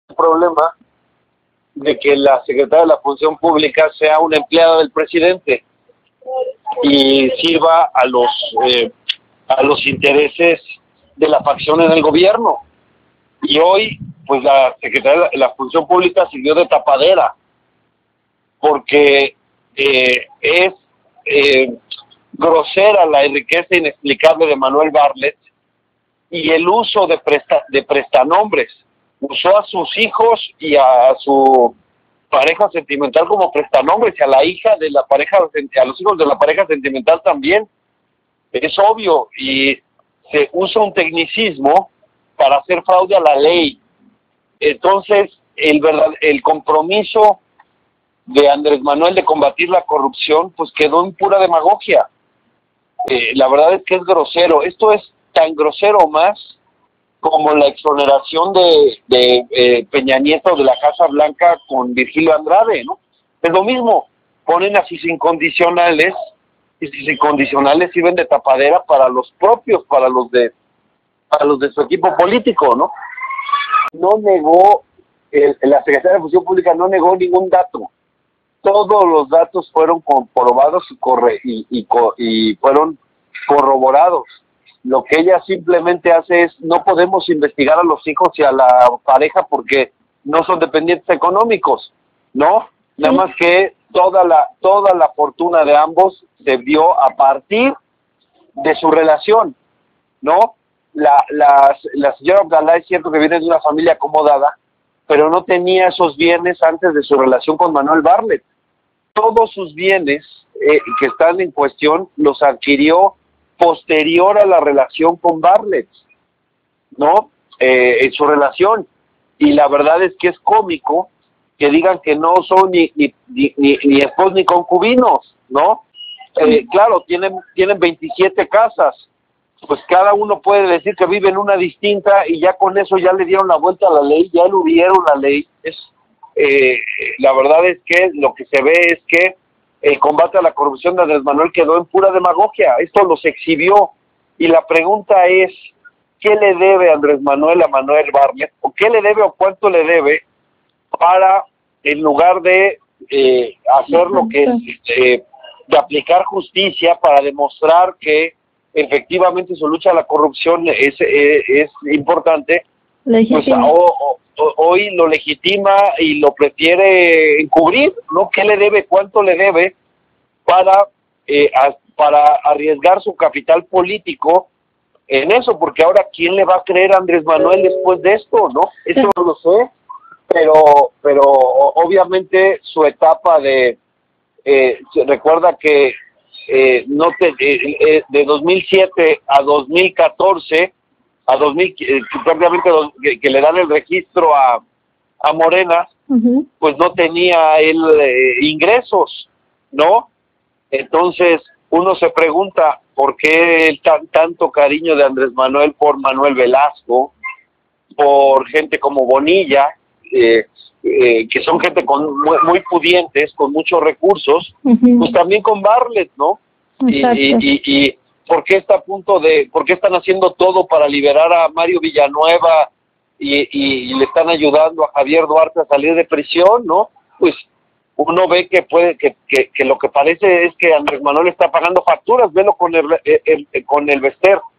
problema de que la secretaria de la Función Pública sea una empleada del presidente y sirva a los intereses de la facción en el gobierno. Y hoy, pues la secretaria de la Función Pública sirvió de tapadera, porque es grosera la enriqueza inexplicable de Manuel Bartlett y el uso de prestanombres. Usó a sus hijos y a su pareja sentimental como prestanombres, y a la hija de la pareja, a los hijos de la pareja sentimental también. Es obvio, y se usa un tecnicismo para hacer fraude a la ley. Entonces, el compromiso de Andrés Manuel de combatir la corrupción, pues quedó en pura demagogia. La verdad es que es grosero. Esto es tan grosero más como la exoneración de Peña Nieto de la Casa Blanca con Virgilio Andrade, ¿no? Es lo mismo, ponen a sus incondicionales, y sus incondicionales sirven de tapadera para los propios, para los de su equipo político, ¿no? No negó, la Secretaría de Función Pública no negó ningún dato. Todos los datos fueron comprobados y fueron corroborados. Lo que ella simplemente hace es, no podemos investigar a los hijos y a la pareja porque no son dependientes económicos, ¿no? Nada más que toda la fortuna de ambos se dio a partir de su relación, ¿no? La señora Abdalá es cierto que viene de una familia acomodada, pero no tenía esos bienes antes de su relación con Manuel Bartlett. Todos sus bienes que están en cuestión los adquirió posterior a la relación con Bartlett, ¿no? En su relación. Y la verdad es que es cómico que digan que no son ni esposos ni concubinos, ¿no? Claro, tienen 27 casas, pues cada uno puede decir que vive en una distinta y ya con eso ya le dieron la vuelta a la ley, ya eludieron la ley. La verdad es que lo que se ve es que el combate a la corrupción de Andrés Manuel quedó en pura demagogia. Esto los exhibió, y la pregunta es, ¿qué le debe Andrés Manuel a Manuel Bartlett? ¿O qué le debe o cuánto le debe para, en lugar de hacer lo que es, de aplicar justicia para demostrar que efectivamente su lucha a la corrupción es importante, pues hoy lo legitima y lo prefiere encubrir, ¿no? ¿Qué le debe, cuánto le debe para arriesgar su capital político en eso? Porque ahora, ¿quién le va a creer a Andrés Manuel después de esto, no? Eso no lo sé, pero obviamente su etapa recuerda que de 2007 a 2014, prácticamente que le dan el registro a Morena, pues no tenía él ingresos, ¿no? Entonces uno se pregunta por qué tanto cariño de Andrés Manuel por Manuel Velasco, por gente como Bonilla, que son gente muy pudientes, con muchos recursos, pues también con Bartlett, ¿no? Y ¿por qué por qué están haciendo todo para liberar a Mario Villanueva y le están ayudando a Javier Duarte a salir de prisión, ¿no? Pues uno ve que lo que parece es que Andrés Manuel está pagando facturas. Velo con el Bester,